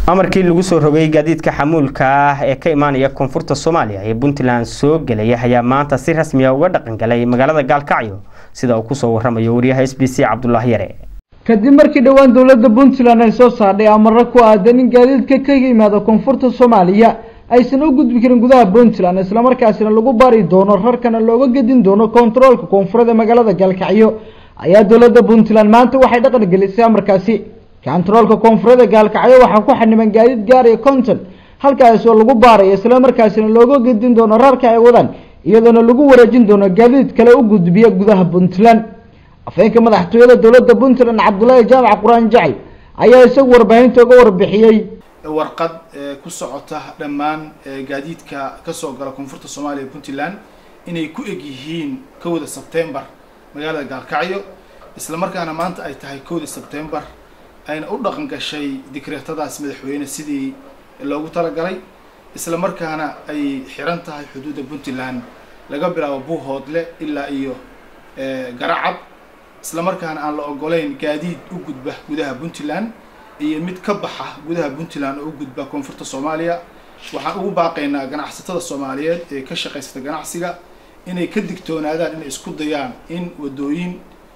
amarkii lagu soo rogay gaadiidka xamuulka ah ee ka imaanaya koonfurta Soomaaliya ee Puntland soo galay ayaa maanta si rasmi ah uga dhaqan galay magaalada Gaalkacyo sida uu ku soo waramayo wariyaha SBC Cabdullaahi Yare kadib markii dhawaan dawladda Puntland ay soo saartay amar ku aadan in gaadiidka ka yimaada koonfurta Soomaaliya aysan u gudbi karin gudaha Puntland isla markaasina lagu baari doono rarkana looga gadin doono kontaroolka koonfurta magaalada Gaalkacyo ayaa dawladda Puntland maanta waxay dhaqan gelisay amarkaasi kontaroolka koonfurta Gaalkacyo waxa ku xaniman gaadiid gaar ah konton halkaas oo lagu baaray isla markaasina looga gadin doono rarka ay wadaan iyadoo lagu wareejin doono gaadiid kale u gudbiya gudaha Puntland afeenka madaxtooyada dawladda Puntland Cabdullaahi Jaamac Quraan Jacay ayaa isagu warbaahinta uga warbixiyay warqad ku socota dhammaan gaadiidka ka soo gala koonfurta Soomaaliya Puntland inay ku eg yihiin 1 September magaalada Gaalkacyo isla markaana maanta ay tahay 1 September ayna u dhaqan gashay dikreetadaas madaxweyne sidii loogu talagalay isla markaana ay xiran tahay xuduudda Puntland laga bilaabo Buuhoodle ilaa iyo Garacad isla markaana aan la ogoleyn gaadiid u gudba gudaha Puntland iyo mid ka baxa gudaha Puntland oo u gudba koonfurta Soomaaliya waxaan ugu baaqaynaa ganacsatada Soomaaliyeed ee ka shaqeysata ganacsiga inay ka digtoonaadaan inay isku dayaan in wadooyin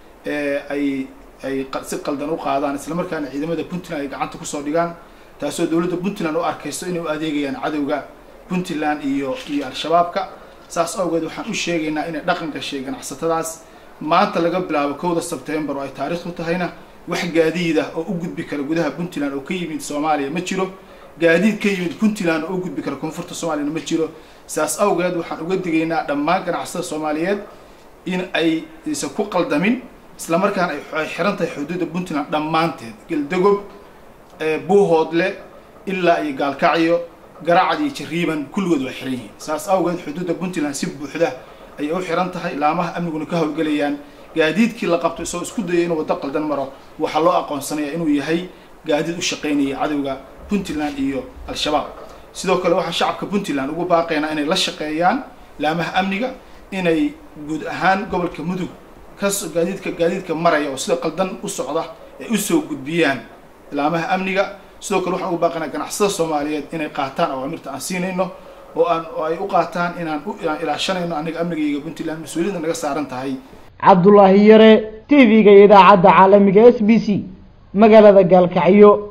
ay si qaldan u qaadaan isla markaana ciidamada Puntland ay gacanta ku soo dhigaan taasoo dawladda Puntland u arkayso inay u adeegayaan cadawga Puntland iyo al-shabaabka saas awgeed waxaan u sheegaynaa inay dhaqan gashay ganacsatadaas maanta laga bilaabo 1 September oo ay taariikhdu tahayna wax gaadiid ah oo u gudbi kara gudaha Puntland oo ka yimid Soomaaliya ma jiro gaadiid ka yimid Puntland oo u gudbi kara koonfurta Soomaaliya ma jiro saas awgeed waxaan uga digaynaa dhammaan ganacsatada Soomaaliyeed in ay isa ku qaldamin isla markaana ay xiran tahay xuduudda Puntland dhammaanteed Galdagob Buuhoodle ilaa iyo Gaalkacyo Garacad iyo Jariiban kulligood waa xiran yihiin saas awgeed xuduudda Puntland si buuxda ay u xiran tahay laamaha amniguna ka hawlgalayaan gaadiidkii la qabto soo isku dayay inuu wada qaldan maro waxa loo aqoonsanayaa inuu yahay gaadiid u shaqeynaya cadawga Puntland iyo al-shabaab sidoo kale waxa shacabka Puntland ugu baaqayna inay la shaqeeyaan laamaha amniga inay guud ahaan gobolka Mudug gaadiidka maraya oo sida qaldan u socda ay u soo gudbiyaan laamaha amniga sidoo kale waxaan ugu baaqaynaa ganacsatada Soomaaliyeed inay qaataan awaamirta aan siinayno oo ay u qaataan inaan ilaashanayno aniga amniga Puntland mas'uuliyadda naga saaran tahay Cabdullaahi Yare TV-ga idaacadda caalamiga SBC magaalada Gaalkacyo.